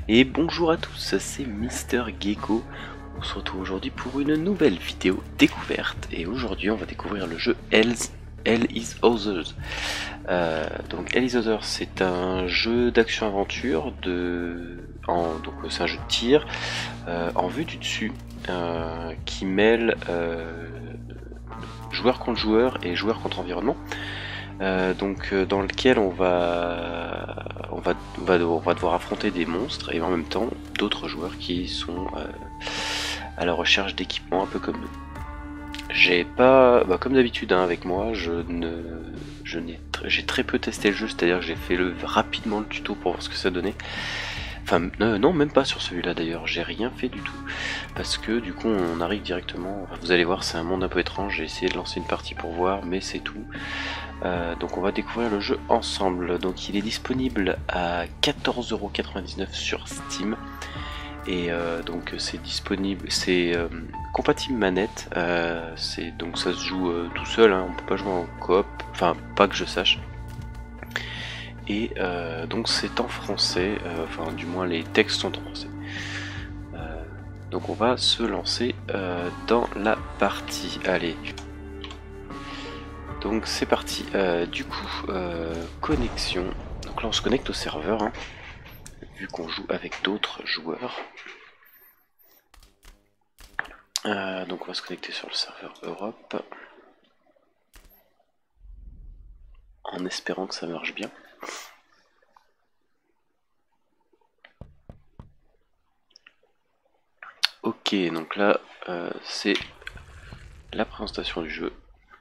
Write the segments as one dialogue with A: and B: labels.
A: Et bonjour à tous, c'est Mister Gecko. On se retrouve aujourd'hui pour une nouvelle vidéo découverte. Et aujourd'hui, on va découvrir le jeu Hell is Others. Donc Hell is Others, c'est un jeu d'action-aventure donc c'est un jeu de tir en vue du dessus qui mêle joueur contre joueur et joueur contre environnement. Dans lequel on va devoir affronter des monstres et en même temps d'autres joueurs qui sont à la recherche d'équipements un peu comme nous. J'ai pas, comme d'habitude avec moi, j'ai très peu testé le jeu, c'est-à-dire que j'ai fait rapidement le tuto pour voir ce que ça donnait. Enfin, non, même pas sur celui-là d'ailleurs, j'ai rien fait du tout. Parce que du coup, on arrive directement. Enfin, vous allez voir, c'est un monde un peu étrange. J'ai essayé de lancer une partie pour voir, mais c'est tout. Donc, on va découvrir le jeu ensemble. Donc, il est disponible à 14,99€ sur Steam. Et donc, c'est disponible, c'est compatible manette. Donc, ça se joue tout seul, hein, on peut pas jouer en coop. Enfin, pas que je sache. Et donc c'est en français, enfin du moins les textes sont en français. Donc on va se lancer dans la partie. Allez. Donc c'est parti. Du coup, connexion. Donc là on se connecte au serveur, hein, vu qu'on joue avec d'autres joueurs. Donc on va se connecter sur le serveur Europe. En espérant que ça marche bien. Ok, donc là c'est la présentation du jeu.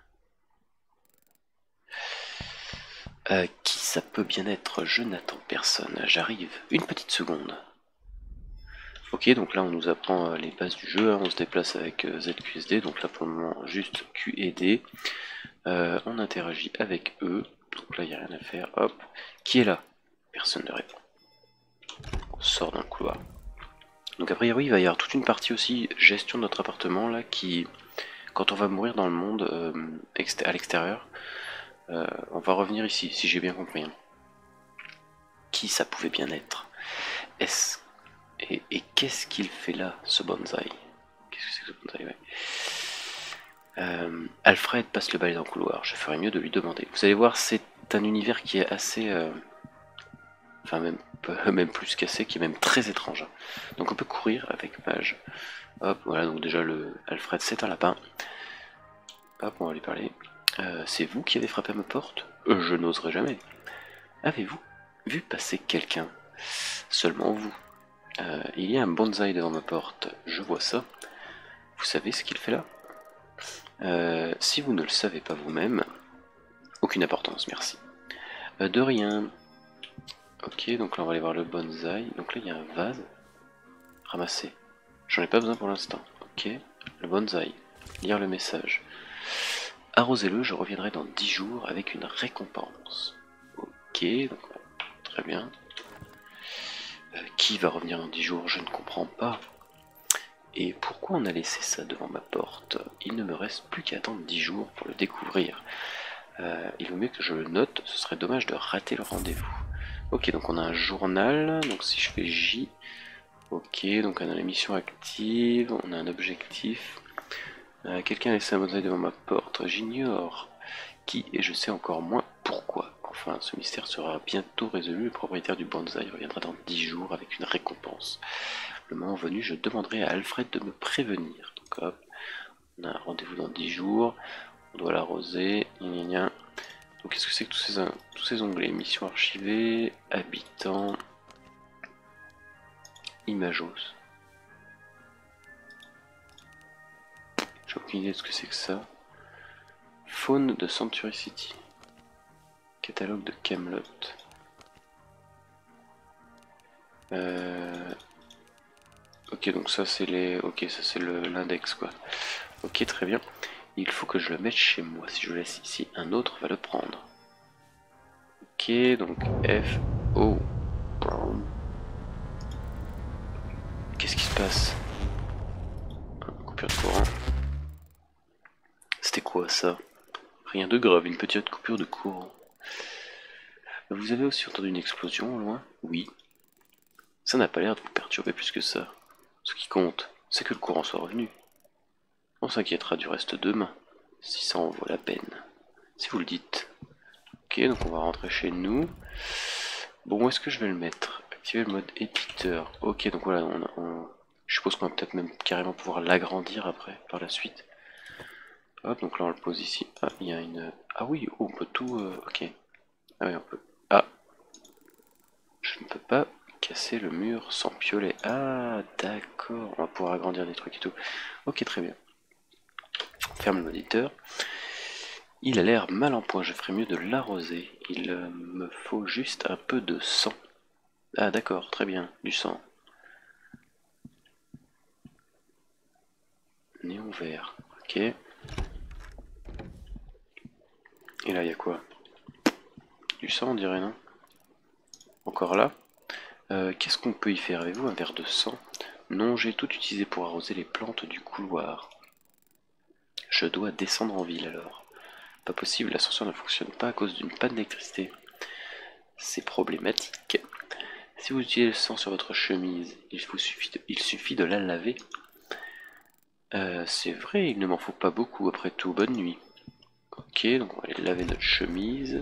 A: Qui ça peut bien être? Je n'attends personne, j'arrive. Une petite seconde. Ok, donc là on nous apprend les bases du jeu, hein. On se déplace avec ZQSD, donc là pour le moment juste Q et D. On interagit avec eux, donc là il n'y a rien à faire, hop. Qui est là? Personne ne répond. On sort d'un couloir. Donc a priori il va y avoir toute une partie aussi gestion de notre appartement là qui, quand on va mourir dans le monde à l'extérieur, on va revenir ici, si j'ai bien compris. Hein. Qui ça pouvait bien être? Est-ce Et qu'est-ce qu'il fait là, ce bonsaï? Qu'est-ce que c'est que ce bonsaï? Ouais. Alfred passe le balai dans le couloir. Je ferais mieux de lui demander. Vous allez voir, c'est un univers qui est assez... Enfin, même plus qu'assez, qui est même très étrange. Hein. Donc on peut courir avec mage. Hop, voilà, donc déjà le Alfred, c'est un lapin. Hop, on va lui parler. C'est vous qui avez frappé à ma porte? Je n'oserais jamais. Avez-vous vu passer quelqu'un? Seulement vous. Il y a un bonsaï devant ma porte, je vois ça. Vous savez ce qu'il fait là? Si vous ne le savez pas vous-même, aucune importance, merci. De rien. Ok, donc là on va aller voir le bonsaï. Donc là il y a un vase. Ramasser. J'en ai pas besoin pour l'instant. Ok, le bonsaï. Lire le message. Arrosez-le, je reviendrai dans 10 jours avec une récompense. Ok, donc très bien. Qui va revenir dans 10 jours? Je ne comprends pas. Et pourquoi on a laissé ça devant ma porte? Il ne me reste plus qu'à attendre 10 jours pour le découvrir. Il vaut mieux que je le note, ce serait dommage de rater le rendez-vous. Ok, donc on a un journal, donc si je fais J, ok, donc on a la mission active, on a un objectif. Quelqu'un a laissé un bonsaï devant ma porte, j'ignore qui et je sais encore moins pourquoi. Enfin, ce mystère sera bientôt résolu, le propriétaire du bonsaï reviendra dans 10 jours avec une récompense. Le moment venu, je demanderai à Alfred de me prévenir. Donc hop, on a un rendez-vous dans 10 jours, on doit l'arroser, gna. Donc qu'est-ce que c'est que tous ces onglets? Mission archivée, habitants, Imagos. J'ai aucune idée de ce que c'est que ça. Faune de Century City. Catalogue de Camelot. Ok, donc ça c'est les. Ok, ça c'est l'index quoi. Ok, très bien. Il faut que je le mette chez moi. Si je le laisse ici, un autre va le prendre. Ok, donc F, O. Qu'est-ce qui se passe? Coupure de courant. C'était quoi ça? Rien de grave, une petite coupure de courant. Vous avez aussi entendu une explosion au loin? Oui. Ça n'a pas l'air de vous perturber plus que ça. Ce qui compte, c'est que le courant soit revenu. On s'inquiétera du reste demain, si ça en vaut la peine. Si vous le dites. Ok, donc on va rentrer chez nous. Bon, où est-ce que je vais le mettre? Activer le mode éditeur. Ok, donc voilà, je suppose qu'on va peut-être même carrément pouvoir l'agrandir après, par la suite. Hop, donc là on le pose ici. Ah, il y a une... Ah oui, oh, on peut tout... ok. Ah oui, on peut... Ah, je ne peux pas casser le mur sans piolet. Ah, d'accord, on va pouvoir agrandir des trucs et tout. Ok, très bien. Ferme le moniteur. Il a l'air mal en point, je ferais mieux de l'arroser. Il me faut juste un peu de sang. Ah d'accord, très bien, du sang. Néon vert, ok. Et là, il y a quoi? Du sang, on dirait, non? Encore là? Qu'est-ce qu'on peut y faire? Avez-vous un verre de sang? Non, j'ai tout utilisé pour arroser les plantes du couloir. Je dois descendre en ville alors. Pas possible, l'ascenseur ne fonctionne pas à cause d'une panne d'électricité. C'est problématique. Si vous utilisez le sang sur votre chemise, il suffit de la laver. C'est vrai, il ne m'en faut pas beaucoup après tout. Bonne nuit. Ok, donc on va aller laver notre chemise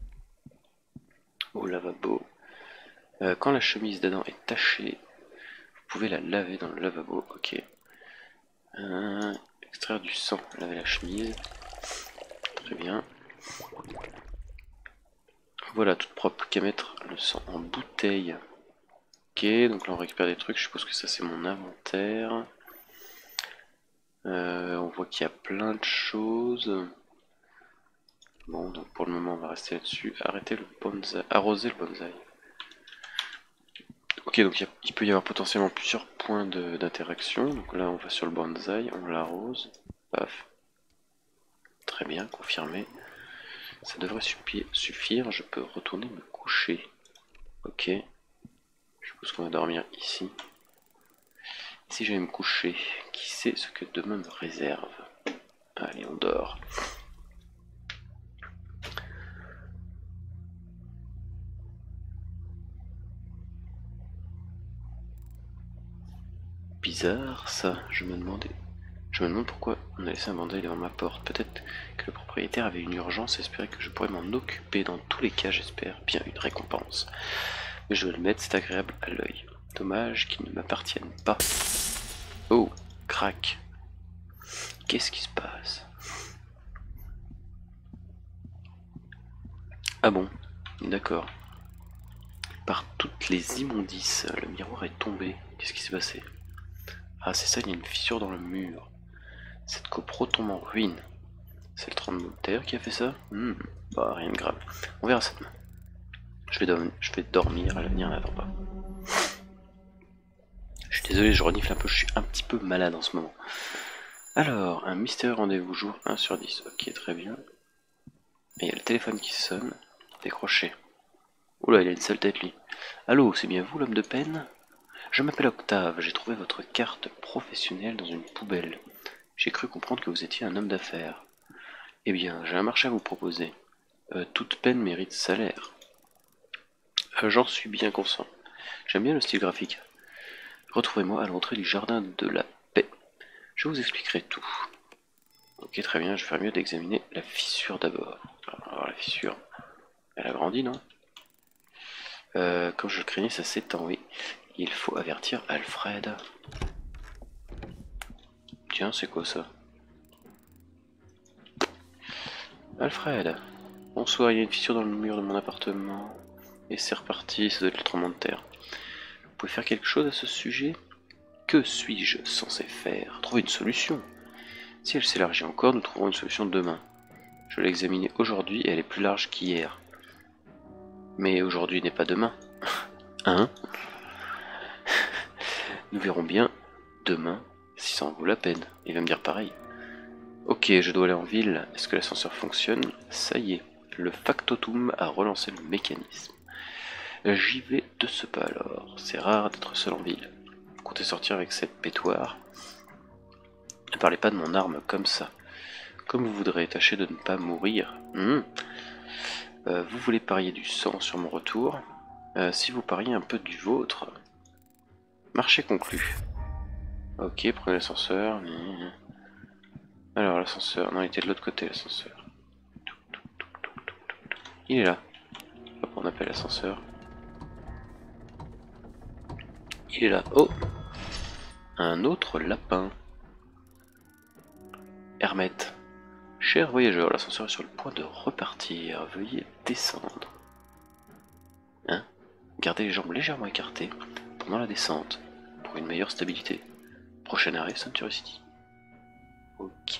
A: au lavabo. Quand la chemise d'Adam est tachée, vous pouvez la laver dans le lavabo. Ok. Extraire du sang, laver la chemise. Très bien. Voilà, toute propre, qu'à mettre le sang en bouteille. Ok, donc là on récupère des trucs, je suppose que ça c'est mon inventaire. On voit qu'il y a plein de choses. Bon, donc pour le moment on va rester là-dessus. Arrêter le bonsaï, arroser le bonsaï. Ok, donc il peut y avoir potentiellement plusieurs points d'interaction. Donc là on va sur le bonsaï, on l'arrose. Paf. Très bien, confirmé. Ça devrait suffire, je peux retourner me coucher. Ok. Je suppose qu'on va dormir ici. Si je vais me coucher, qui sait ce que demain me réserve? Allez, on dort. Bizarre ça, je me demande pourquoi on a laissé un bandage devant ma porte. Peut-être que le propriétaire avait une urgence et espérait que je pourrais m'en occuper. Dans tous les cas, j'espère bien une récompense. Mais je vais le mettre, c'est agréable à l'œil. Dommage qu'il ne m'appartienne pas. Oh, crac. Qu'est-ce qui se passe? Ah bon, d'accord. Par toutes les immondices, le miroir est tombé. Qu'est-ce qui s'est passé? Ah, c'est ça, il y a une fissure dans le mur. Cette copro tombe en ruine. C'est le tremblement de terre qui a fait ça? Bah, rien de grave. On verra ça demain. Je vais dormir, à l'avenir n'attend pas. Je suis désolé, je renifle un peu, je suis un petit peu malade en ce moment. Alors, un mystérieux rendez-vous jour 1 sur 10. Ok, très bien. Et il y a le téléphone qui sonne. Décroché. Oula, il a une sale tête lui. Allô, c'est bien vous l'homme de peine? Je m'appelle Octave, j'ai trouvé votre carte professionnelle dans une poubelle. J'ai cru comprendre que vous étiez un homme d'affaires. Eh bien, j'ai un marché à vous proposer. Toute peine mérite salaire. J'en suis bien conscient. J'aime bien le style graphique. Retrouvez-moi à l'entrée du jardin de la paix. Je vous expliquerai tout. Ok, très bien, je vais faire mieux d'examiner la fissure d'abord. Alors la fissure, elle a grandi, non? Comme je le craignais, ça s'étend, oui. Il faut avertir Alfred. Tiens, c'est quoi ça? Alfred, bonsoir, il y a une fissure dans le mur de mon appartement. Et c'est reparti, ça doit être le tremblement de terre. Vous pouvez faire quelque chose à ce sujet? Que suis-je censé faire? Trouver une solution. Si elle s'élargit encore, nous trouverons une solution demain. Je l'ai examinée aujourd'hui et elle est plus large qu'hier. Mais aujourd'hui n'est pas demain. Hein? Nous verrons bien demain si ça en vaut la peine. Il va me dire pareil. Ok, je dois aller en ville. Est-ce que l'ascenseur fonctionne? Ça y est, le factotum a relancé le mécanisme. J'y vais de ce pas alors. C'est rare d'être seul en ville. Vous comptez sortir avec cette pétoire? Ne parlez pas de mon arme comme ça. Comme vous voudrez, tâchez de ne pas mourir. Vous voulez parier du sang sur mon retour? Si vous pariez un peu du vôtre, Marché conclu. Ok, prenez l'ascenseur. Alors l'ascenseur, non il était de l'autre côté l'ascenseur. Il est là. Hop, on appelle l'ascenseur. Il est là. Oh, un autre lapin. Hermette. Cher voyageur, l'ascenseur est sur le point de repartir. Veuillez descendre. Hein? Gardez les jambes légèrement écartées pendant la descente pour une meilleure stabilité. Prochain arrêt, Century City. Ok.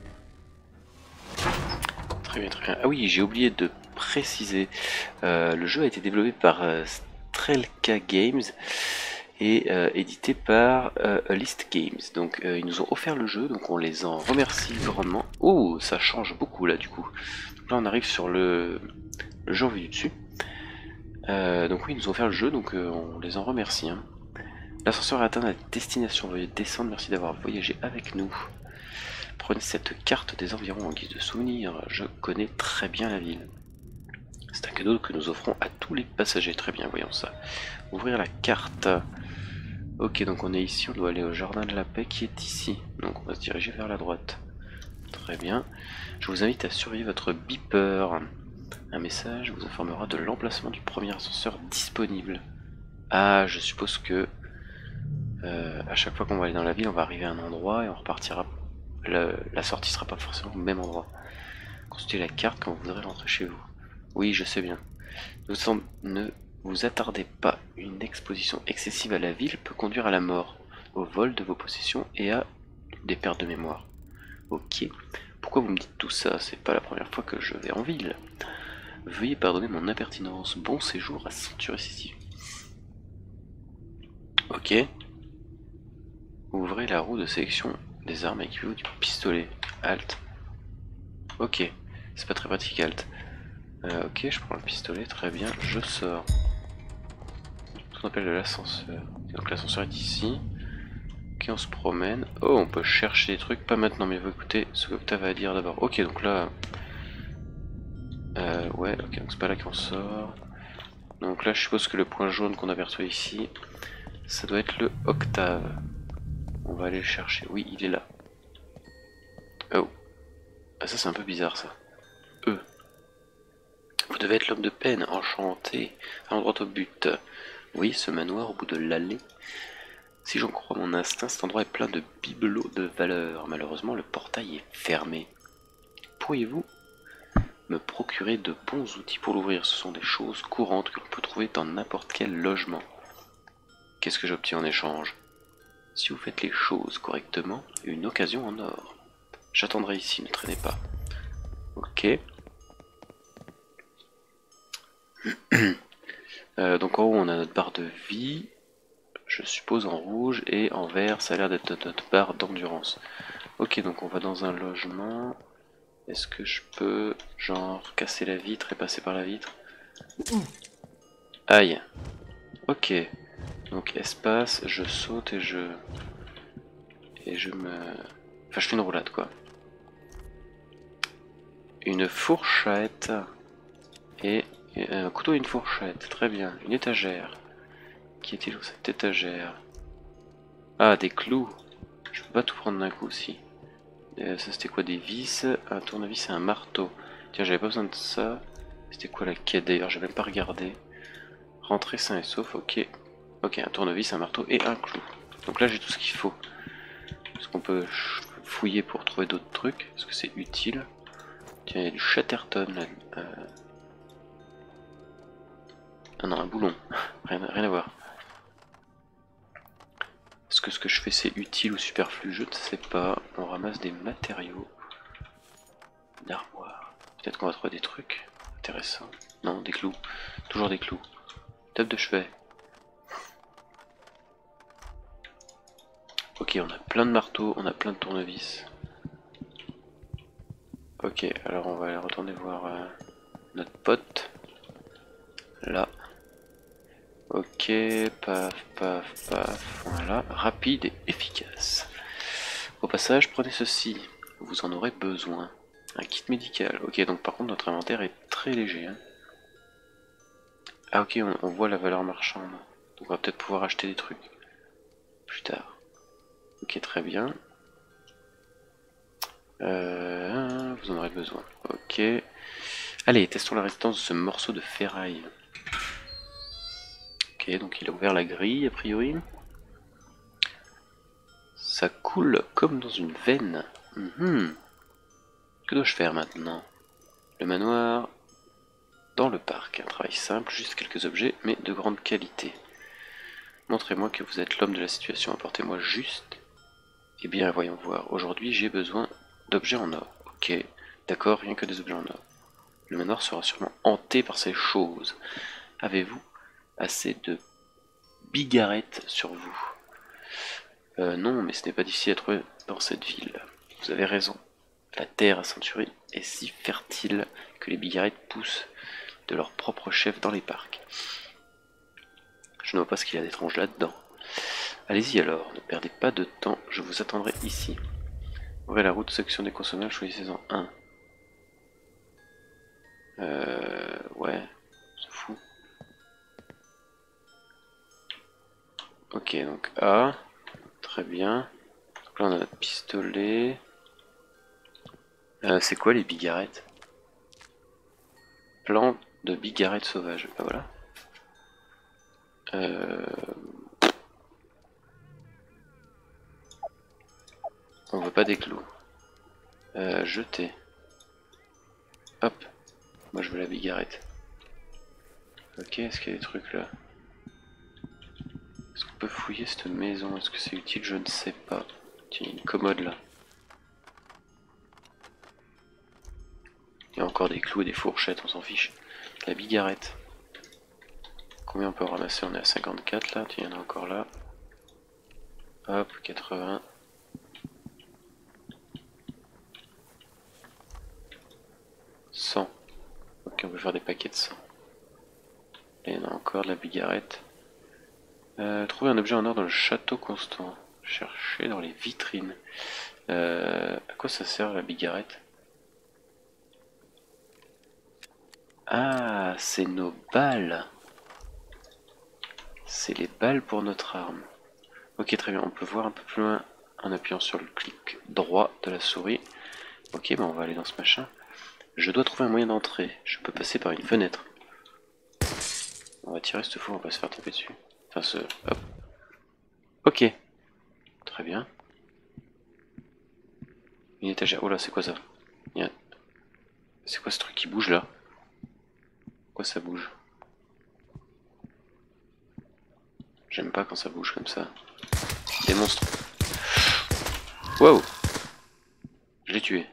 A: Très bien, très bien. Ah oui, j'ai oublié de préciser. Le jeu a été développé par Strelka Games et édité par List Games. Donc ils nous ont offert le jeu, donc on les en remercie grandement. Oh, ça change beaucoup là du coup. Donc là on arrive sur le jeu en vue du dessus. Donc oui, ils nous ont offert le jeu, donc on les en remercie. Hein. L'ascenseur a atteint la destination, veuillez descendre, merci d'avoir voyagé avec nous. Prenez cette carte des environs en guise de souvenir, je connais très bien la ville. C'est un cadeau que nous offrons à tous les passagers, très bien, voyons ça. Ouvrir la carte. Ok, donc on est ici, on doit aller au jardin de la paix qui est ici. Donc on va se diriger vers la droite. Très bien. Je vous invite à surveiller votre beeper. Un message vous informera de l'emplacement du premier ascenseur disponible. Ah, je suppose que à chaque fois qu'on va aller dans la ville, on va arriver à un endroit et on repartira. La sortie sera pas forcément au même endroit. Consultez la carte quand vous voudrez rentrer chez vous. Oui, je sais bien. Ne vous attardez pas. Une exposition excessive à la ville peut conduire à la mort, au vol de vos possessions et à des pertes de mémoire. Ok. Pourquoi vous me dites tout ça? C'est pas la première fois que je vais en ville. Veuillez pardonner mon impertinence. Bon séjour à Century City. Ok. Ouvrez la roue de sélection des armes, équipez-vous du pistolet. Alt. Ok. C'est pas très pratique, Alt. Ok, je prends le pistolet, très bien. Je sors. Ce qu'on appelle de l'ascenseur. Donc l'ascenseur est ici. Ok, on se promène. Oh, on peut chercher des trucs. Pas maintenant, mais il faut écouter ce que tu avais à dire d'abord. Ok, donc là... ouais, ok, donc c'est pas là qu'on sort. Donc là, je suppose que le point jaune qu'on aperçoit ici, ça doit être le octave. On va aller le chercher. Oui, il est là. Oh. Ah, ça, c'est un peu bizarre, ça. Vous devez être l'homme de peine, enchanté. Allons droit au but. Oui, ce manoir au bout de l'allée. Si j'en crois mon instinct, cet endroit est plein de bibelots de valeur. Malheureusement, le portail est fermé. Pourriez-vous me procurer de bons outils pour l'ouvrir? Ce sont des choses courantes que l'on peut trouver dans n'importe quel logement. Qu'est-ce que j'obtiens en échange? Si vous faites les choses correctement, une occasion en or. J'attendrai ici, ne traînez pas. Ok. Donc en haut, on a notre barre de vie. Je suppose en rouge, et en vert, ça a l'air d'être notre barre d'endurance. Ok, donc on va dans un logement. Est-ce que je peux, genre, casser la vitre et passer par la vitre? Aïe. Ok. Donc espace, je saute et je... Enfin, je fais une roulade, quoi. Une fourchette. Et un couteau et une fourchette. Très bien. Une étagère. Qui est-il dans cette étagère? Ah, des clous. Je peux pas tout prendre d'un coup aussi. Ça c'était quoi? Des vis, un tournevis et un marteau. Tiens, j'avais pas besoin de ça. C'était quoi la quête d'ailleurs? J'ai même pas regardé. Rentrer sain et sauf, ok. Ok, un tournevis, un marteau et un clou. Donc là j'ai tout ce qu'il faut. Est-ce qu'on peut fouiller pour trouver d'autres trucs? Est-ce que c'est utile? Tiens, il y a du Chatterton là. Ah non, un boulon. Rien à voir. Est-ce que ce que je fais c'est utile ou superflu? Je ne sais pas. On ramasse des matériaux. Une armoire. Peut-être qu'on va trouver des trucs intéressants. Non, des clous. Toujours des clous. Table de chevet. Ok, on a plein de marteaux, on a plein de tournevis. Ok, alors on va aller retourner voir notre pote. Là. Ok, paf, paf, paf. Voilà, rapide et efficace. Au passage, prenez ceci. Vous en aurez besoin. Un kit médical. Ok, donc par contre notre inventaire est très léger. Hein. Ah ok, on voit la valeur marchande. Donc on va peut-être pouvoir acheter des trucs. plus tard. Ok, très bien. Vous en aurez besoin. Ok. Allez, testons la résistance de ce morceau de ferraille. Ok, donc il a ouvert la grille, a priori. Ça coule comme dans une veine. Que dois-je faire maintenant? Le manoir dans le parc. Un travail simple, juste quelques objets, mais de grande qualité. Montrez-moi que vous êtes l'homme de la situation, apportez-moi juste. Eh bien, voyons voir. Aujourd'hui, j'ai besoin d'objets en or. Ok, d'accord, rien que des objets en or. Le manoir sera sûrement hanté par ces choses. Avez-vous assez de bigarettes sur vous? Non, mais ce n'est pas difficile à trouver dans cette ville. Vous avez raison. La terre à Century est si fertile que les bigarettes poussent de leur propre chef dans les parcs. Je ne vois pas ce qu'il y a d'étrange là-dedans. Allez-y alors, ne perdez pas de temps, je vous attendrai ici. Ouvrez la route, section des consommables, choisissez-en un. Ouais, on s'en fout. Ok, donc A, très bien. Donc là on a notre pistolet. C'est quoi les bigarettes? Plan de bigarettes sauvages, bah voilà. On veut pas des clous. Jeter. Hop, moi je veux la bigarette. Ok, est-ce qu'il y a des trucs là? Est-ce qu'on peut fouiller cette maison? Est-ce que c'est utile? Je ne sais pas. Tiens, il y a une commode là. Il y a encore des clous et des fourchettes, on s'en fiche. La bigarette. Combien on peut ramasser? On est à 54 là, tiens, il y en a encore là. Hop, 80. 100. Ok, on peut faire des paquets de 100. Et il y en a encore de la bigarette. Trouver un objet en or dans le château constant. Chercher dans les vitrines. À quoi ça sert la bigarette? Ah, c'est nos balles. C'est les balles pour notre arme. Ok, très bien. On peut voir un peu plus loin en appuyant sur le clic droit de la souris. Ok, ben on va aller dans ce machin. Je dois trouver un moyen d'entrer. Je peux passer par une fenêtre. On va tirer ce fou, on va pas se faire taper dessus. Enfin, ce... Hop. Ok. Très bien. Une étagère. Oh là, c'est quoi ça? A... C'est quoi ce truc qui bouge là? Pourquoi ça bouge? J'aime pas quand ça bouge comme ça. Des monstres. Wow! Je l'ai tué.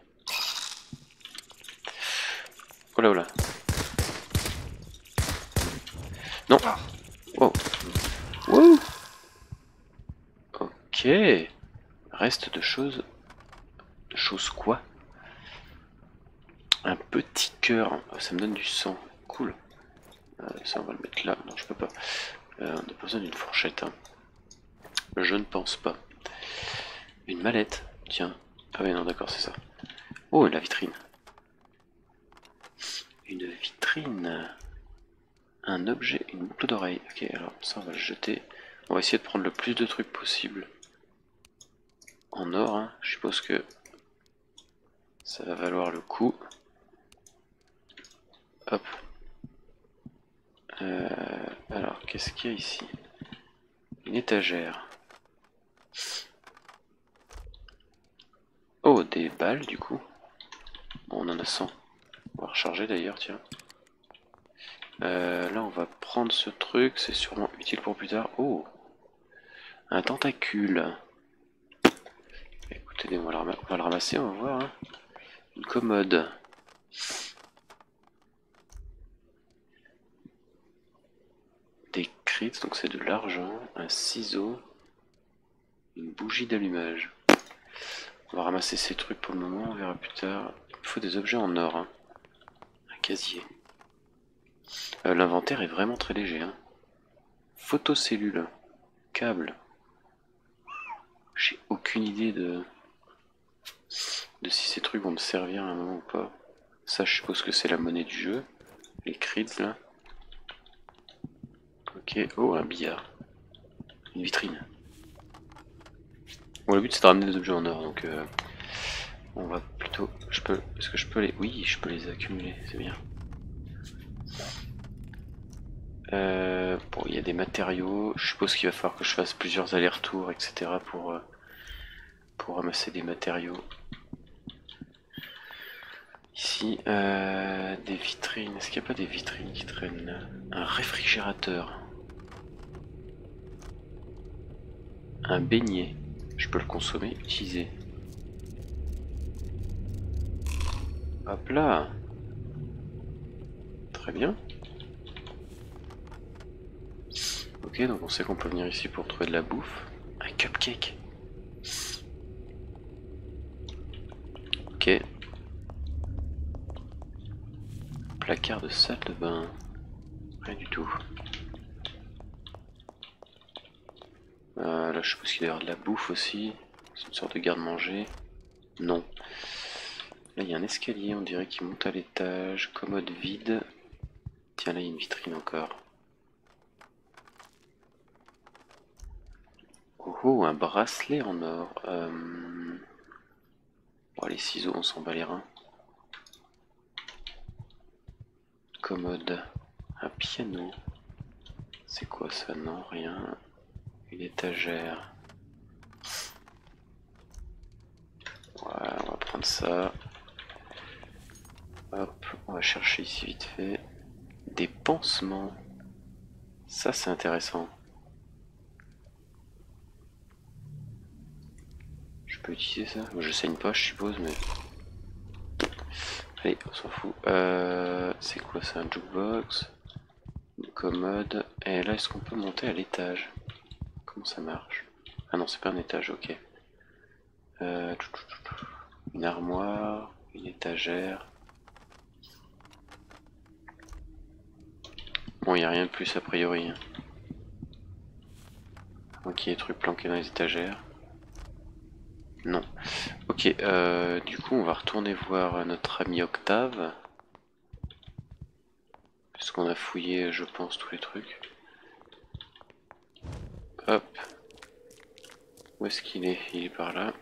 A: Oh là, oh là. Non! Wow! Wow! Ok. Reste de choses. De choses quoi? Un petit cœur. Ça me donne du sang. Cool. Ça, on va le mettre là. Non, je peux pas. On a besoin d'une fourchette. Hein. Je ne pense pas. Une mallette. Tiens. Ah oui, non, d'accord, c'est ça. Oh, la vitrine. Une vitrine. Un objet, une boucle d'oreille. Ok, alors ça, on va le jeter. On va essayer de prendre le plus de trucs possible. En or, hein. Je suppose que ça va valoir le coup. Hop. Alors, qu'est-ce qu'il y a ici? Une étagère. Oh, des balles du coup. Bon, on en a 100. On va recharger d'ailleurs, tiens. Là, on va prendre ce truc, c'est sûrement utile pour plus tard. Oh, un tentacule. Écoutez, on va le ramasser, on va voir. Hein. Une commode. Des crits, donc c'est de l'argent. Un ciseau. Une bougie d'allumage. On va ramasser ces trucs pour le moment, on verra plus tard. Il faut des objets en or. Hein. Un casier. L'inventaire est vraiment très léger. Hein. Photocellule. Câble. J'ai aucune idée de si ces trucs vont me servir à un moment ou pas. Ça, je suppose que c'est la monnaie du jeu. Les crits là. Ok, oh, un billard. Une vitrine. Bon, le but c'est de ramener des objets en or, donc on va plutôt... Est-ce que je peux les... Oui, je peux les accumuler, c'est bien. Bon, il y a des matériaux. Je suppose qu'il va falloir que je fasse plusieurs allers-retours, etc. pour ramasser des matériaux. Ici, des vitrines. Est-ce qu'il n'y a pas des vitrines qui traînent? Un réfrigérateur. Un beignet. Je peux le consommer, utiliser. Hop là. Très bien. Ok, donc on sait qu'on peut venir ici pour trouver de la bouffe. Un cupcake. Ok. Placard de salle de bain. Rien du tout. Là, je suppose qu'il doit y avoir de la bouffe aussi. C'est une sorte de garde-manger. Non. Là, il y a un escalier, on dirait qu'il monte à l'étage. Commode vide. Tiens, là, il y a une vitrine encore. Oh, oh, un bracelet en or. Bon, les ciseaux, on s'en bat les reins. Commode. Un piano. C'est quoi ça? Non, rien. Une étagère. Ouais, on va prendre ça. Hop, on va chercher ici vite fait. Des pansements. Ça, c'est intéressant. Je peux utiliser ça? Je saigne pas, je suppose, mais... Allez, on s'en fout. C'est quoi ça? Un jukebox? Une commode. Et là, est-ce qu'on peut monter à l'étage? Comment ça marche? Ah non, c'est pas un étage, ok. Une armoire, une étagère. Bon, il n'y a rien de plus a priori. Ok, des trucs planqués dans les étagères. Non. Ok, du coup, on va retourner voir notre ami Octave. Puisqu'on a fouillé, je pense, tous les trucs. Hop. Où est-ce qu'il est? Il est par là.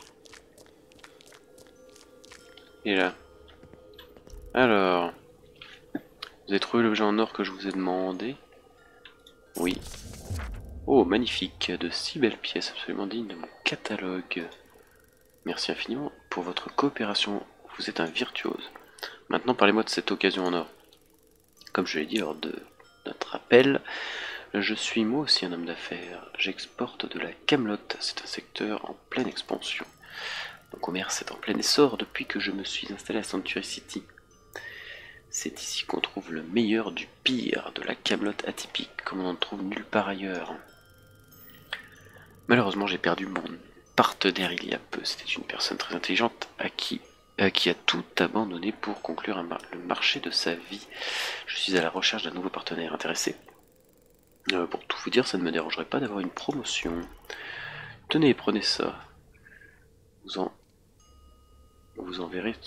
A: Il est là. Alors, vous avez trouvé l'objet en or que je vous ai demandé? Oui. Oh, magnifique, de si belles pièces, absolument dignes de mon catalogue. Merci infiniment pour votre coopération, vous êtes un virtuose. Maintenant, parlez-moi de cette occasion en or. Comme je l'ai dit lors de notre appel, je suis moi aussi un homme d'affaires. J'exporte de la camelote, c'est un secteur en pleine expansion. Mon commerce est en plein essor depuis que je me suis installé à Sanctuary City. C'est ici qu'on trouve le meilleur du pire de la camelote atypique, comme on n'en trouve nulle part ailleurs. Malheureusement, j'ai perdu mon partenaire il y a peu. C'était une personne très intelligente qui a tout abandonné pour conclure le marché de sa vie. Je suis à la recherche d'un nouveau partenaire intéressé. Pour tout vous dire, ça ne me dérangerait pas d'avoir une promotion. Tenez, prenez ça. Vous en verrez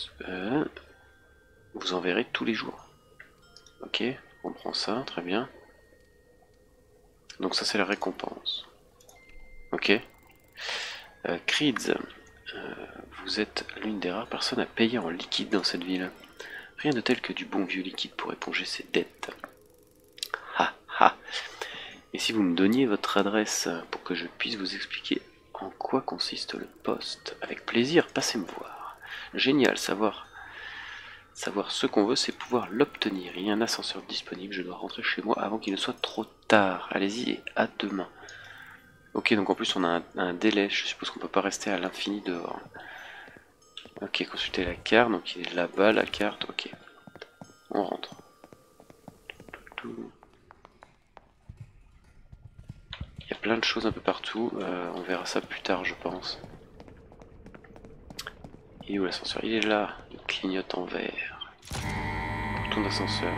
A: tous les jours. Ok, on prend ça, très bien. Donc ça c'est la récompense. Ok. Creeds, vous êtes l'une des rares personnes à payer en liquide dans cette ville. Rien de tel que du bon vieux liquide pour éponger ses dettes. Ha ha. Et si vous me donniez votre adresse pour que je puisse vous expliquer en quoi consiste le poste? Avec plaisir, passez me voir. Génial, savoir ce qu'on veut, c'est pouvoir l'obtenir. Il y a un ascenseur disponible, je dois rentrer chez moi avant qu'il ne soit trop tard. Allez-y et à demain. Ok, donc en plus on a un délai, je suppose qu'on peut pas rester à l'infini dehors. Ok, consultez la carte, donc il est là-bas la carte, ok. On rentre. Il y a plein de choses un peu partout, on verra ça plus tard je pense. Il est où l'ascenseur? Il est là, il clignote en vert. Bouton d'ascenseur.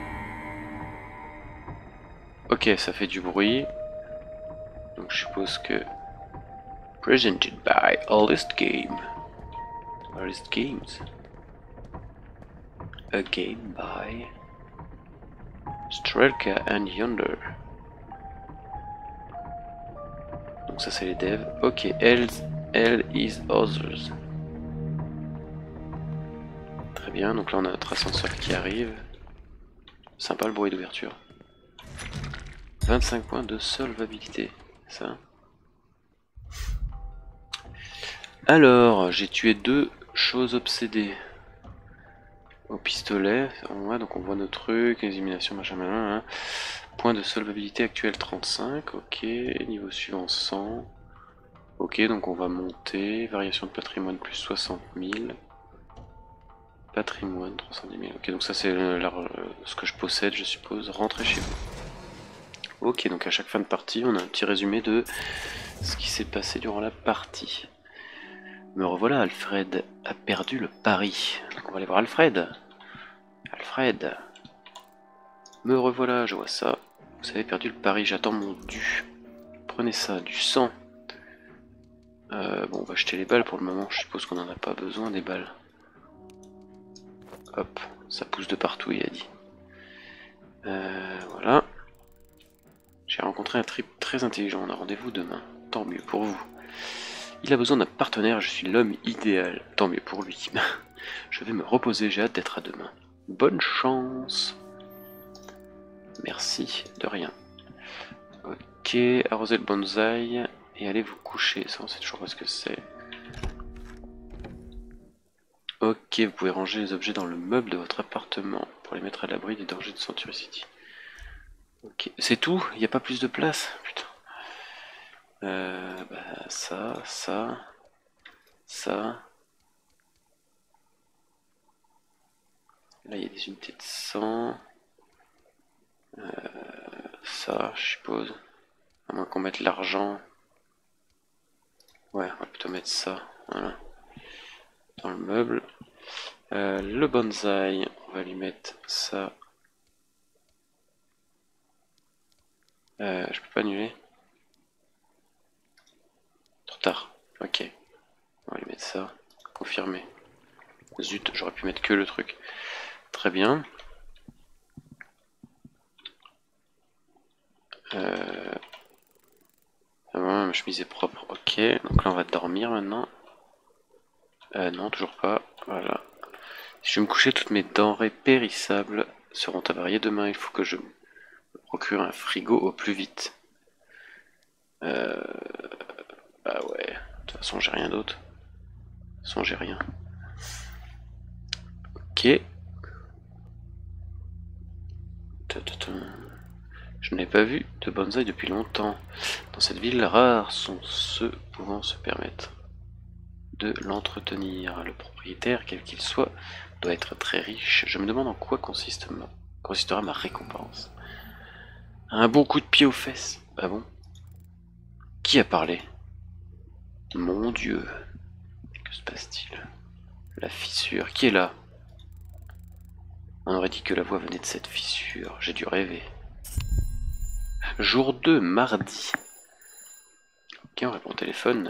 A: Ok, ça fait du bruit. Donc je suppose que... Presented by Oldest Game. Oldest Games. A game by... Strelka and Yonder. Donc ça c'est les devs. Ok, hell is others? Très bien, donc là on a notre ascenseur qui arrive. Sympa le bruit d'ouverture. 25 points de solvabilité, ça. Alors, j'ai tué 2 choses obsédées. Au pistolet, donc on voit nos trucs, les éliminations, machin, machin. Point de solvabilité actuel 35, ok. Niveau suivant 100. Ok, donc on va monter. Variation de patrimoine plus 60 000. Patrimoine 310 000. Ok, donc ça c'est ce que je possède, je suppose. Rentrez chez vous. Ok, donc à chaque fin de partie, on a un petit résumé de ce qui s'est passé durant la partie. Me revoilà, Alfred a perdu le pari. Donc on va aller voir Alfred. Alfred. Me revoilà, je vois ça. Vous avez perdu le pari, j'attends mon dû. Prenez ça, du sang. Bon, on va jeter les balles pour le moment, je suppose qu'on n'en a pas besoin des balles. Hop, ça pousse de partout, il a dit. Voilà. J'ai rencontré un trip très intelligent, on a rendez-vous demain. Tant mieux pour vous. Il a besoin d'un partenaire, je suis l'homme idéal. Tant mieux pour lui. Je vais me reposer, j'ai hâte d'être à demain. Bonne chance. Merci, de rien. Ok, arrosez le bonsaï et allez vous coucher. Ça, on sait toujours pas ce que c'est. Ok, vous pouvez ranger les objets dans le meuble de votre appartement pour les mettre à l'abri des dangers de Century City. Ok, c'est tout? Il n'y a pas plus de place? Putain. Ça, ça. Là, il y a des unités de sang. Ça, je suppose. À moins qu'on mette l'argent. Ouais, on va plutôt mettre ça. Voilà. Dans le meuble. Le bonsaï, on va lui mettre ça. Je peux pas annuler. Trop tard. Ok. On va lui mettre ça. Confirmé. Zut, j'aurais pu mettre que le truc. Très bien. Ma chemise est propre. Ok. Donc là, on va dormir maintenant. Non, toujours pas. Voilà. Si je vais me coucher, toutes mes denrées périssables seront avariées demain. Il faut que je me procure un frigo au plus vite. Bah ouais. De toute façon, j'ai rien d'autre. De toute façon, j'ai rien. Ok. Je n'ai pas vu de bonsaï depuis longtemps. Dans cette ville, rares sont ceux pouvant se permettre de l'entretenir. Le propriétaire, quel qu'il soit, doit être très riche. Je me demande en quoi consistera ma récompense. Un bon coup de pied aux fesses. Ah bon? Qui a parlé? Mon Dieu. Que se passe-t-il? La fissure. Qui est là? On aurait dit que la voix venait de cette fissure. J'ai dû rêver. Jour 2, mardi. Ok, on répond au téléphone.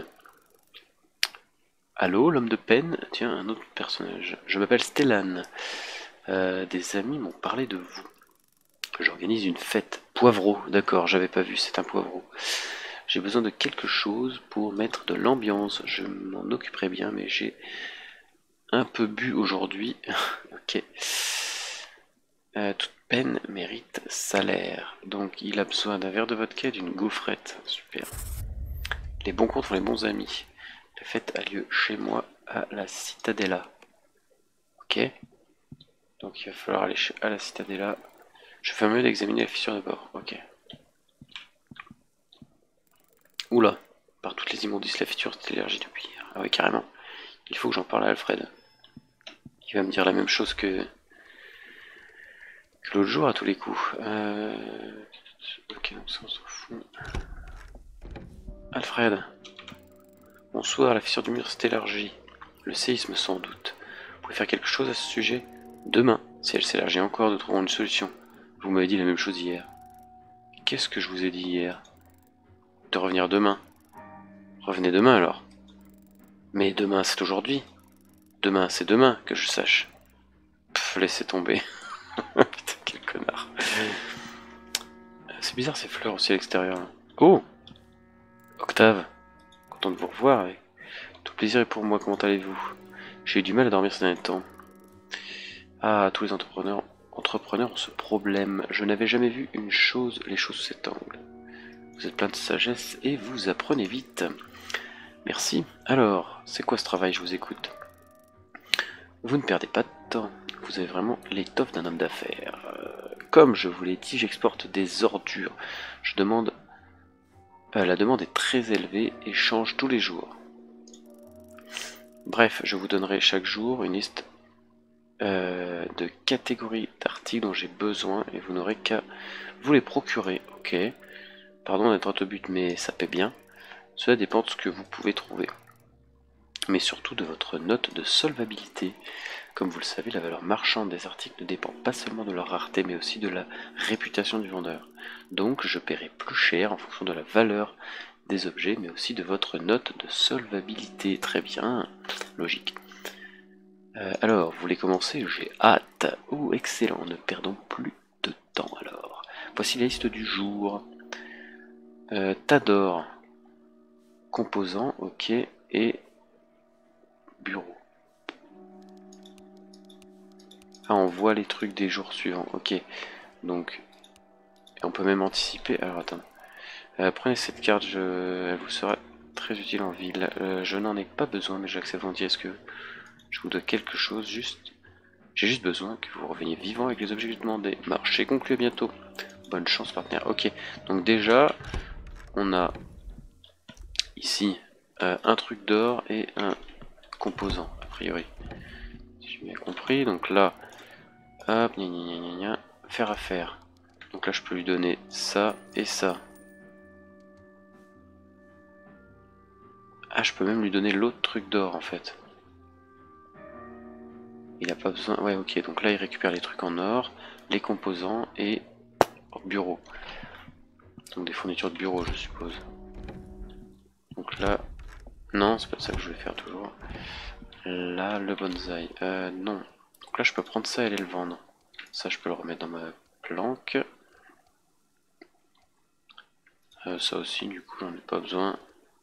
A: Allô, l'homme de peine? Tiens, un autre personnage. Je m'appelle Stellan. Des amis m'ont parlé de vous. J'organise une fête. Poivreau, d'accord, j'avais pas vu, c'est un poivreau. J'ai besoin de quelque chose pour mettre de l'ambiance. Je m'en occuperai bien, mais j'ai un peu bu aujourd'hui. Ok. Toute peine mérite salaire. Donc il a besoin d'un verre de vodka et d'une gaufrette. Super. Les bons comptes font les bons amis. La fête a lieu chez moi à la Citadella. Ok. Donc il va falloir aller à la Citadella. Je fais mieux d'examiner la fissure d'abord. Ok. Oula. Par toutes les immondices, la fissure c'est l'énergie de pire. Ah ouais, carrément. Il faut que j'en parle à Alfred. Il va me dire la même chose que l'autre jour à tous les coups. Ok, donc ça on s'en fout. Alfred. Bonsoir, la fissure du mur s'est élargie. Le séisme sans doute. Vous pouvez faire quelque chose à ce sujet? Demain, si elle s'élargit encore, nous trouverons une solution. Vous m'avez dit la même chose hier. Qu'est-ce que je vous ai dit hier? De revenir demain. Revenez demain alors. Mais demain c'est aujourd'hui. Demain c'est demain, que je sache. Pff, laissez tomber. Putain, quel connard. C'est bizarre ces fleurs aussi à l'extérieur. Oh! Octave, content de vous revoir. plaisir est pour moi, comment allez-vous? J'ai eu du mal à dormir ces derniers temps. Ah, tous les entrepreneurs ont ce problème. Je n'avais jamais vu les choses sous cet angle. Vous êtes plein de sagesse et vous apprenez vite. Merci. Alors, c'est quoi ce travail? Je vous écoute. Vous ne perdez pas de temps. Vous avez vraiment l'étoffe d'un homme d'affaires. Comme je vous l'ai dit, j'exporte des ordures. La demande est très élevée et change tous les jours. Bref, je vous donnerai chaque jour une liste de catégories d'articles dont j'ai besoin et vous n'aurez qu'à vous les procurer. Ok. Pardon d'être droit au but, mais ça paie bien. Cela dépend de ce que vous pouvez trouver. Mais surtout de votre note de solvabilité. Comme vous le savez, la valeur marchande des articles ne dépend pas seulement de leur rareté, mais aussi de la réputation du vendeur. Donc je paierai plus cher en fonction de la valeur des objets, mais aussi de votre note de solvabilité. Très bien, logique. Alors, vous voulez commencer? J'ai hâte. Oh, excellent, ne perdons plus de temps alors. Voici la liste du jour. Tador, composant, ok, et bureau. Ah, on voit les trucs des jours suivants, ok. Donc, on peut même anticiper. Alors, attends. Prenez cette carte, elle vous sera très utile en ville. Je n'en ai pas besoin, mais j'accepte volontiers. Est-ce que je vous dois quelque chose? J'ai juste besoin que vous reveniez vivant avec les objets que j'ai demandés. Marché conclu, à bientôt. Bonne chance, partenaire. Ok, donc déjà, on a ici un truc d'or et un composant, a priori. Si j'ai bien compris, donc là, hop, gna gna gna gna gna, faire affaire. Donc là, je peux lui donner ça et ça. Ah, je peux même lui donner l'autre truc d'or en fait. Il a pas besoin. Ouais, ok, donc là, il récupère les trucs en or, les composants et bureau. Donc des fournitures de bureau, je suppose. Donc là, non, c'est pas ça que je vais faire toujours. Là, le bonsaï. Non. Donc là, je peux prendre ça et aller le vendre. Ça, je peux le remettre dans ma planque. Ça aussi, du coup, j'en ai pas besoin.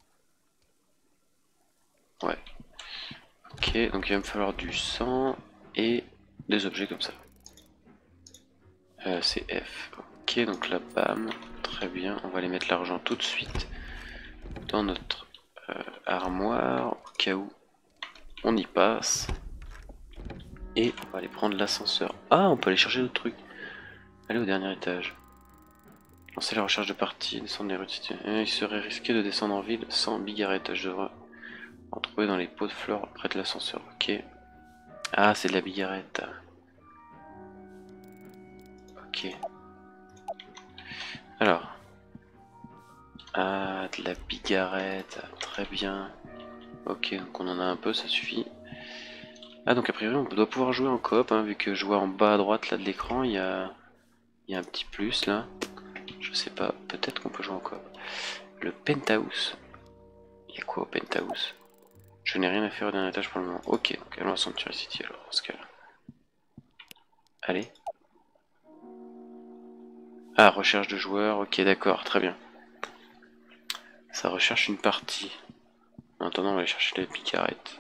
A: Ouais. Ok, donc il va me falloir du sang et des objets comme ça. C'est F. Ok, donc là, bam. Très bien, on va aller mettre l'argent tout de suite dans notre armoire, au cas où on y passe. Et on va aller prendre l'ascenseur. Ah, on peut aller chercher d'autres trucs. Allez au dernier étage. Lancer la recherche de partie, descendre les rues. Il serait risqué de descendre en ville sans bigarrette. Je devrais en trouver dans les pots de fleurs près de l'ascenseur. Ok. Ah, c'est de la bigarrette. Ok. Alors. Ah, de la bigarrette. Très bien. Ok, donc on en a un peu, ça suffit. Ah, donc a priori on doit pouvoir jouer en coop, hein, vu que je vois en bas à droite là de l'écran, il y a un petit plus là. Je sais pas, peut-être qu'on peut jouer en coop. Le penthouse. Il y a quoi au penthouse? Je n'ai rien à faire au dernier étage pour le moment. Ok, donc allons à Sanctuary City alors, dans ce cas-là. Allez. Ah, recherche de joueurs, ok d'accord, très bien. Ça recherche une partie. En attendant, on va aller chercher les picarettes.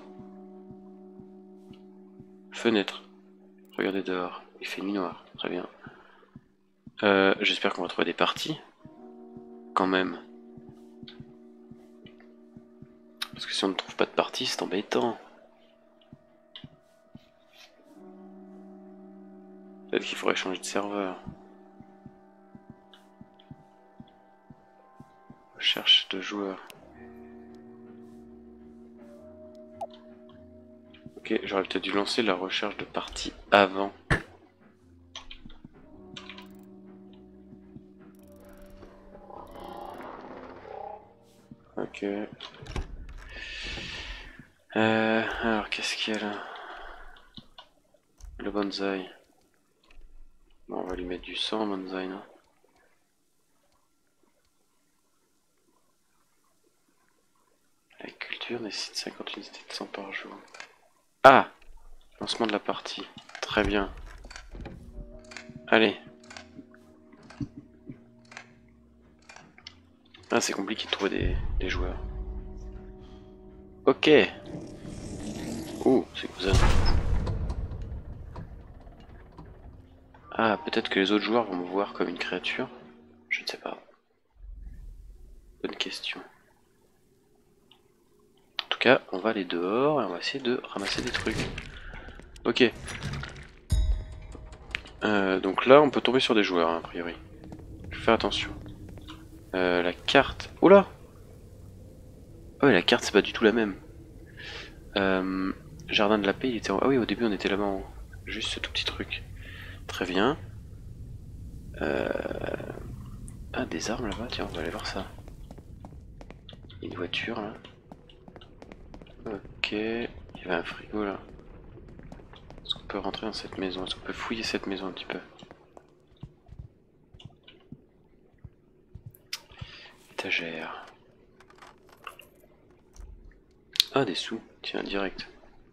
A: Fenêtre. Regardez dehors, il fait nuit noire, très bien. J'espère qu'on va trouver des parties. Quand même. Parce que si on ne trouve pas de partie, c'est embêtant. Peut-être qu'il faudrait changer de serveur. Recherche de joueurs. Ok, j'aurais peut-être dû lancer la recherche de partie avant. Ok. Alors, qu'est-ce qu'il y a là? Le bonsaï. Bon, on va lui mettre du sang, bonsaï, non? La culture nécessite 50 unités de sang par jour. Ah! Lancement de la partie. Très bien. Allez. Ah, c'est compliqué de trouver des joueurs. Ok. Oh, c'est quoi ça? Ah, peut-être que les autres joueurs vont me voir comme une créature. Je ne sais pas. Bonne question. En tout cas, on va aller dehors et on va essayer de ramasser des trucs. Ok. Donc là, on peut tomber sur des joueurs, hein, a priori. Je vais faire attention. La carte... Oh là! Ah ouais, la carte, c'est pas du tout la même. Jardin de la paix, il était en... Ah oui, au début, on était là-bas en haut. Juste ce tout petit truc. Très bien. Ah, des armes là-bas, tiens, on va aller voir ça. Il y a une voiture là. Ok, il y avait un frigo là. Est-ce qu'on peut rentrer dans cette maison? Est-ce qu'on peut fouiller cette maison un petit peu? Étagère. Ah, des sous, tiens, direct.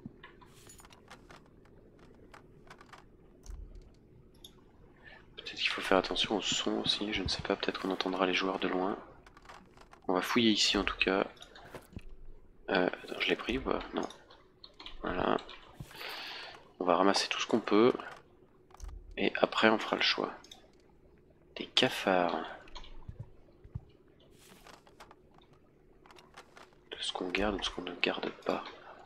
A: Peut-être qu'il faut faire attention au son aussi, je ne sais pas, peut-être qu'on entendra les joueurs de loin. On va fouiller ici en tout cas. Attends, je l'ai pris ou pas? Non. Voilà. On va ramasser tout ce qu'on peut. Et après on fera le choix. Des cafards. De ce qu'on garde ou de ce qu'on ne garde pas.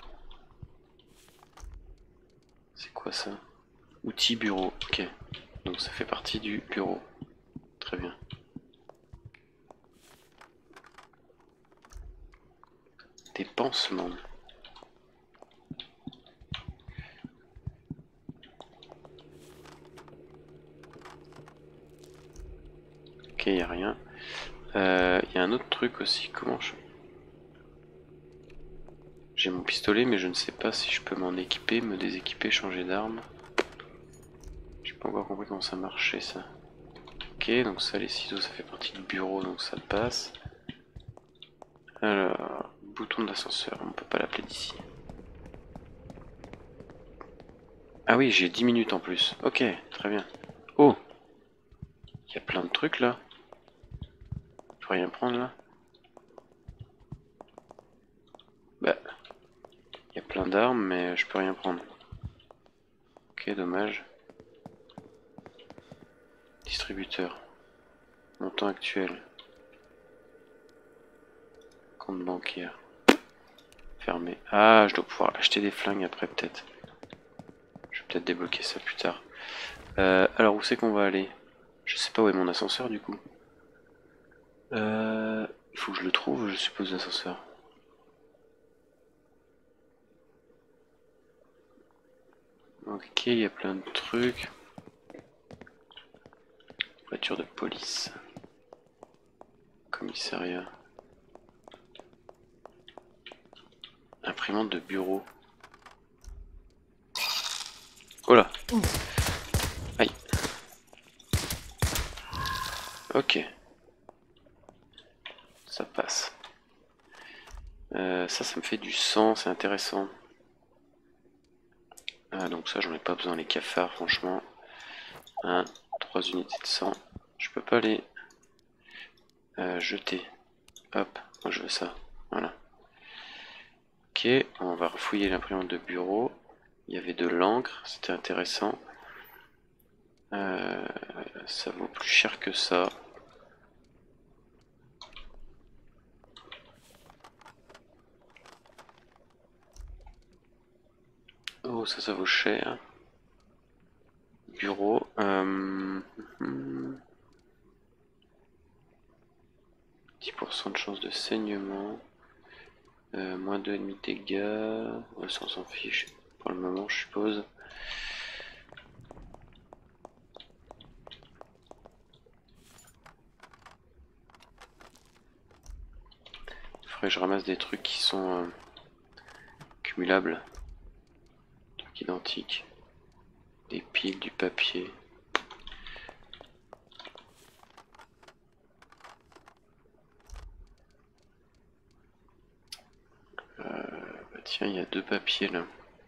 A: C'est quoi ça? Outils bureau, ok. Donc ça fait partie du bureau. Très bien. Des pansements. Ok, y a rien. Y a un autre truc aussi, comment je... J'ai mon pistolet mais je ne sais pas si je peux m'en équiper, me déséquiper, changer d'arme. J'ai pas encore compris comment ça marchait ça. Ok, donc ça les ciseaux ça fait partie du bureau donc ça passe. Alors, bouton d'ascenseur, on peut pas l'appeler d'ici. Ah oui, j'ai 10 minutes en plus. Ok, très bien. Oh, il y a plein de trucs là. Je peux rien prendre là. Bah, il y a plein d'armes mais je peux rien prendre. Ok, dommage. Distributeur. Montant actuel. Compte bancaire. Fermé. Ah, je dois pouvoir acheter des flingues après peut-être. Je vais peut-être débloquer ça plus tard. Alors où c'est qu'on va aller? Je sais pas où est mon ascenseur du coup. Il faut que je le trouve, je suppose, l'ascenseur. Ok, il y a plein de trucs. Voiture de police. Commissariat. Imprimante de bureau. Oh là! Aïe! Ok. Ça passe. Ça me fait du sang, c'est intéressant. Ah, donc ça, j'en ai pas besoin, les cafards, franchement. 3 unités de sang. Je peux pas les jeter. Hop, moi je veux ça. Voilà. Ok, on va refouiller l'imprimante de bureau. Il y avait de l'encre, c'était intéressant. Ça vaut plus cher que ça. Oh, ça vaut cher. Bureau. 10% de chance de saignement. Moins 2,5 dégâts. Ouais, ça on s'en fiche pour le moment, je suppose. Il faudrait que je ramasse des trucs qui sont cumulables. Trucs identiques. Des piles, du papier. Bah tiens, il y a 2 papiers là.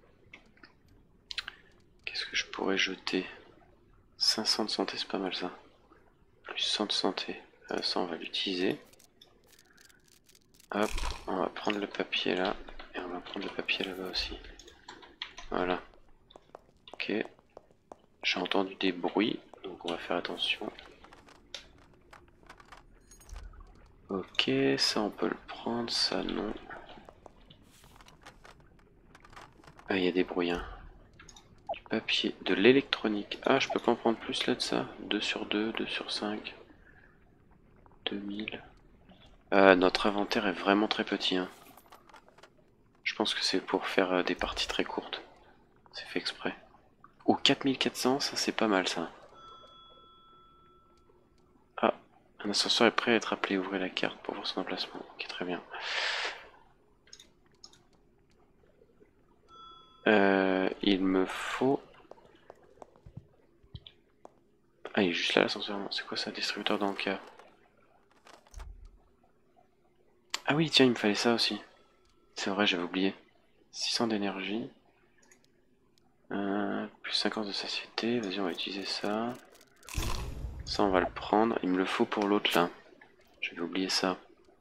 A: Qu'est-ce que je pourrais jeter? 500 de santé, c'est pas mal ça. Plus 100 de santé. Ça, on va l'utiliser. Hop, on va prendre le papier là. va prendre le papier là-bas aussi. Voilà. Ok. J'ai entendu des bruits, donc on va faire attention. Ok, ça on peut le prendre, ça non. Ah, il y a des bruits, hein. Du papier, de l'électronique. Ah, je peux pas en prendre plus là de ça. 2 sur 2, 2 sur 5. 2000. Notre inventaire est vraiment très petit, hein. Je pense que c'est pour faire des parties très courtes. C'est fait exprès. Oh, 4400, ça c'est pas mal ça. Ah, un ascenseur est prêt à être appelé. Ouvrez la carte pour voir son emplacement. Ok, très bien. Il me faut... Ah, il est juste là l'ascenseur. C'est quoi ça, distributeur d'encas? Ah oui, tiens, il me fallait ça aussi. C'est vrai, j'avais oublié. 600 d'énergie. Plus 50 de satiété. Vas-y, on va utiliser ça. Ça, on va le prendre. Il me le faut pour l'autre là. J'avais oublié ça.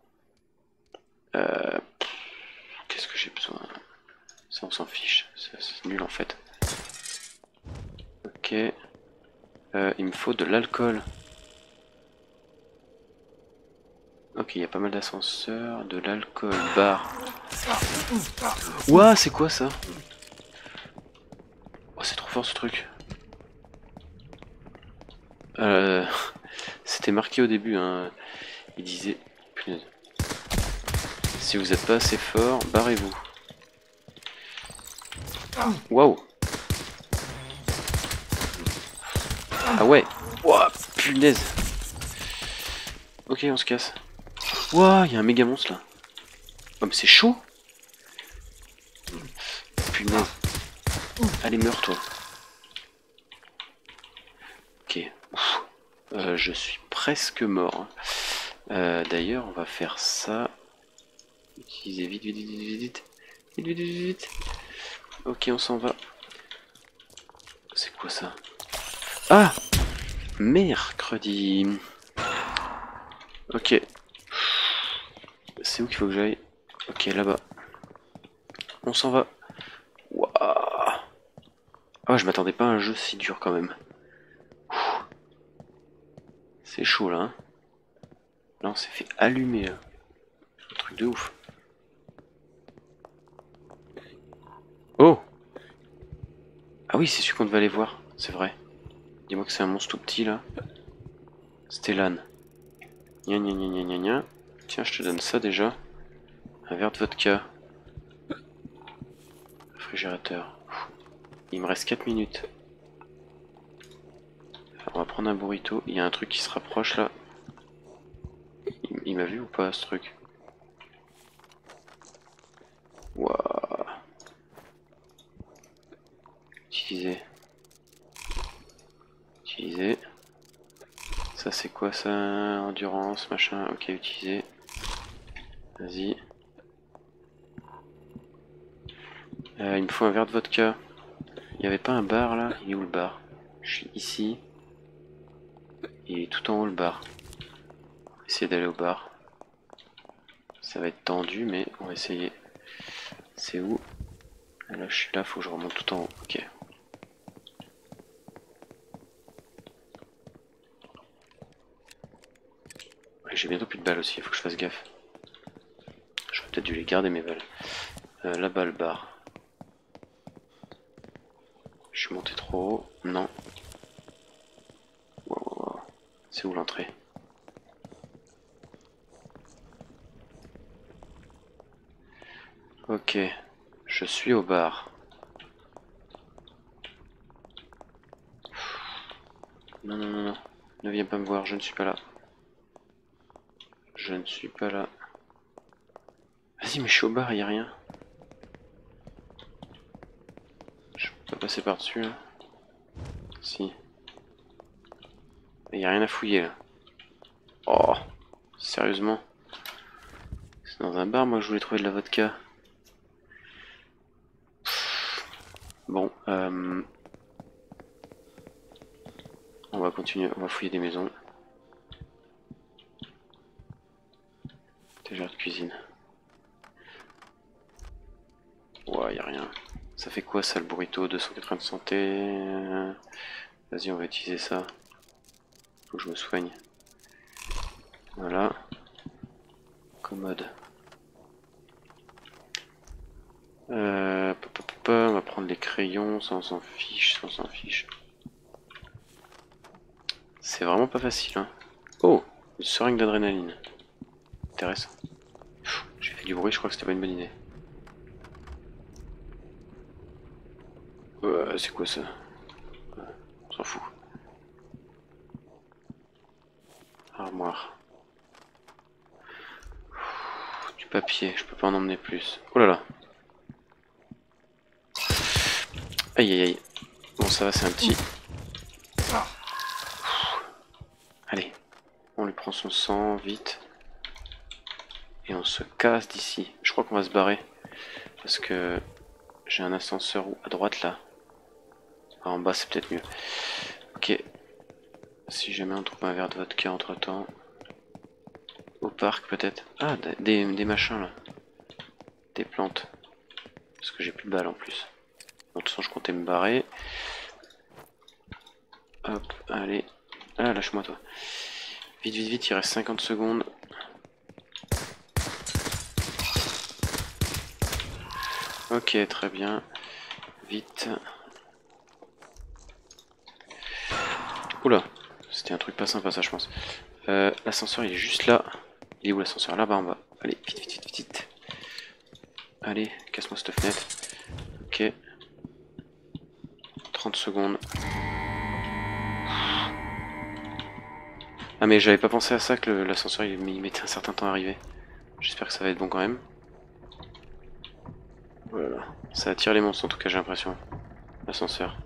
A: Qu'est-ce que j'ai besoin? Ça, on s'en fiche. C'est nul en fait. Ok. Il me faut de l'alcool. Ok, il y a pas mal d'ascenseurs. De l'alcool. Bar. Ouah, c'est quoi ça? Oh, c'est trop fort ce truc. C'était marqué au début, hein. Il disait... Punaise. Si vous n'êtes pas assez fort, barrez-vous. Waouh. Ah ouais. Ouah, punaise. Ok, on se casse. Ouah, il y a un méga monstre là. Oh, mais c'est chaud. Punaise. Allez, meurs toi. Ok. Je suis presque mort. D'ailleurs, on va faire ça. Utilisez vite, vite, vite, vite, vite. Vite, vite, vite, vite. Ok, on s'en va. C'est quoi ça? Ah! Mercredi. Ok. C'est où qu'il faut que j'aille? Ok, là-bas. On s'en va. Waouh. Ah, je m'attendais pas à un jeu si dur quand même. C'est chaud là. Hein. Là, on s'est fait allumer. Là. Un truc de ouf. Oh! Ah oui, c'est celui qu'on devait aller voir. C'est vrai. Dis-moi que c'est un monstre tout petit là. Stellan. Gna gna gna gna gna gna. Tiens, je te donne ça déjà. Un verre de vodka. Réfrigérateur. Il me reste 4 minutes. On va prendre un burrito. Il y a un truc qui se rapproche là. Il m'a vu ou pas ce truc? Waouh. Utiliser. Utiliser. Ça c'est quoi ça? Endurance, machin. Ok, utiliser. Vas-y. Il me faut un verre de vodka. Il n'y avait pas un bar là? Il est où le bar? Je suis ici. Il est tout en haut le bar. On va essayer d'aller au bar. Ça va être tendu mais on va essayer. C'est où? Là je suis là, faut que je remonte tout en haut. Ok. Ouais, j'ai bientôt plus de balles aussi, il faut que je fasse gaffe. J'aurais peut-être dû les garder mes balles. Là-bas le bar. Je suis monté trop haut. Non. Wow, wow, wow. C'est où l'entrée? Ok. Je suis au bar. Non, non, non, non. Ne viens pas me voir, je ne suis pas là. Je ne suis pas là. Vas-y, mais je suis au bar, il n'y a rien. Je peux pas passer par-dessus là. Si. Il n'y a rien à fouiller là. Oh, sérieusement. C'est dans un bar, moi je voulais trouver de la vodka. Bon, on va continuer, on va fouiller des maisons. Déjà de cuisine. Ouais, y a rien. Ça fait quoi ça le burrito? 280 de santé. Vas-y, on va utiliser ça. Faut que je me soigne. Voilà. Commode. On va prendre les crayons, ça on s'en fiche, ça on s'en fiche. C'est vraiment pas facile, hein. Oh, une seringue d'adrénaline. Intéressant. J'ai fait du bruit, je crois que c'était pas une bonne idée. C'est quoi ça? On s'en fout. Armoire. Du papier, je peux pas en emmener plus. Oh là là. Aïe aïe aïe. Bon ça va, c'est un petit. Allez, on lui prend son sang, vite. Et on se casse d'ici. Je crois qu'on va se barrer. Parce que j'ai un ascenseur à droite là. Ah, en bas c'est peut-être mieux. Ok. Si jamais on trouve un verre de vodka entre temps. Au parc peut-être. Ah, des machins là. Des plantes. Parce que j'ai plus de balles en plus. Bon, de toute façon je comptais me barrer. Hop, allez. Ah, lâche-moi toi. Vite, vite, vite, il reste 50 secondes. Ok, très bien. Vite. Oula, c'était un truc pas sympa ça je pense. L'ascenseur il est juste là. Il est où l'ascenseur? Là-bas en bas. Allez, vite, vite, vite, vite. Allez, casse-moi cette fenêtre. Ok. 30 secondes. Ah mais j'avais pas pensé à ça que l'ascenseur il mettait un certain temps à arriver. J'espère que ça va être bon quand même. Voilà. Ça attire les monstres en tout cas j'ai l'impression. L'ascenseur.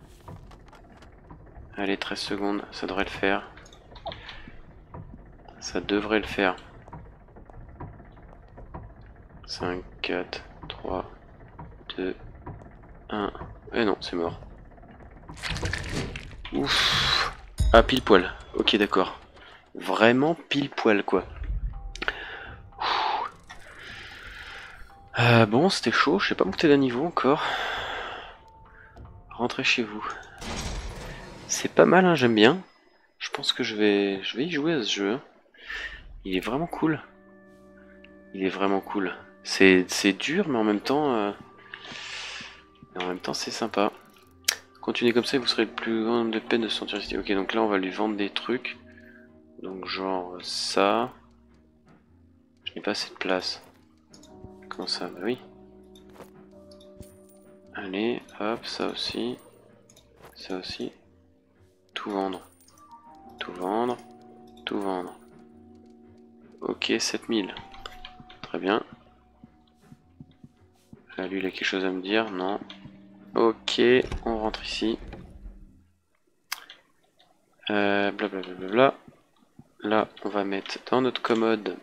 A: Allez, 13 secondes, ça devrait le faire. Ça devrait le faire. 5, 4, 3, 2, 1. Eh non, c'est mort. Ouf. Ah, pile poil. Ok, d'accord. Vraiment pile poil, quoi. Bon, c'était chaud. Je sais pas monter d'un niveau encore. Rentrez chez vous. C'est pas mal, hein, j'aime bien. Je pense que je vais y jouer à ce jeu. Il est vraiment cool. Il est vraiment cool. C'est dur, mais en même temps, c'est sympa. Continuez comme ça et vous serez le plus grand nombre de peine de se sentir ici. Ok, donc là, on va lui vendre des trucs. Donc genre ça. Je n'ai pas assez de place. Comment ça? Bah oui. Allez, hop, ça aussi. Ça aussi. Tout vendre. Tout vendre. Tout vendre. Ok, 7000. Très bien. Lui, il a quelque chose à me dire? Non. Ok, on rentre ici. Blablabla. Là, on va mettre dans notre commode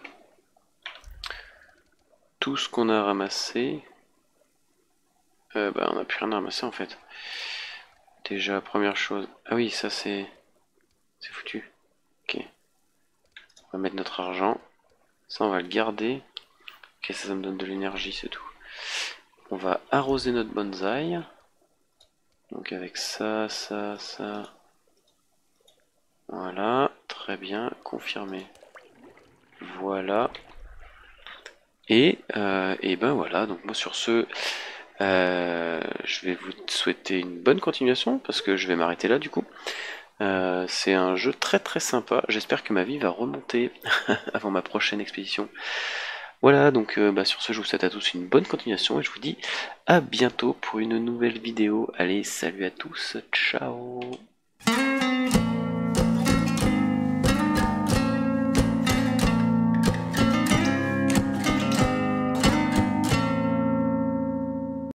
A: tout ce qu'on a ramassé. Bah, on n'a plus rien à ramasser en fait. Déjà, première chose. Ah oui, ça c'est foutu. Ok. On va mettre notre argent. Ça, on va le garder. Ok, ça me donne de l'énergie, c'est tout. On va arroser notre bonsaï. Donc avec ça, ça, ça. Voilà, très bien, confirmé. Voilà. Et ben voilà, donc moi sur ce, je vais vous souhaiter une bonne continuation, parce que je vais m'arrêter là du coup. C'est un jeu très très sympa, j'espère que ma vie va remonter avant ma prochaine expédition. Voilà, donc bah, sur ce je vous souhaite à tous une bonne continuation, et je vous dis à bientôt pour une nouvelle vidéo. Allez, salut à tous, ciao!